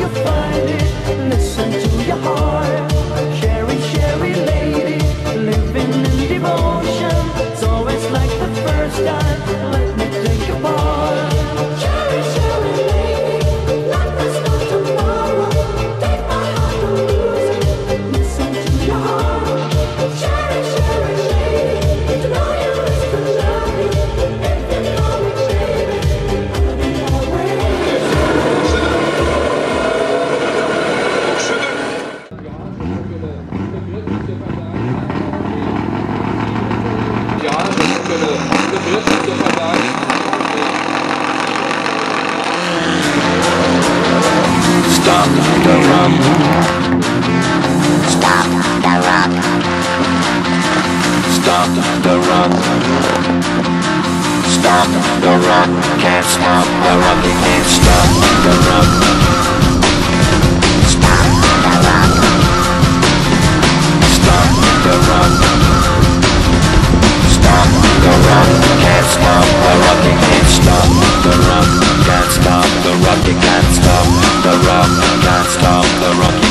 to find it. Listen to your heart. Sherry, Sherry lady, living in devotion. It's always like the first time. Let me take your part. Sherry, Sherry lady, life is not tomorrow. Take my heart to lose it. Listen to your heart. Sherry, Sherry lady, to know you is to love me. If you know me, baby, I'll be always. Ja, das wird der Verlag. Stop the run. Stop the run. Stop the run. Stop the run. Can't stop the run. You can't stop the run. Stop the run. Stop the run. Stop the run. Can't stop the run. You can't stop the run. Can't stop the run. You can't stop the run. Can't stop the run.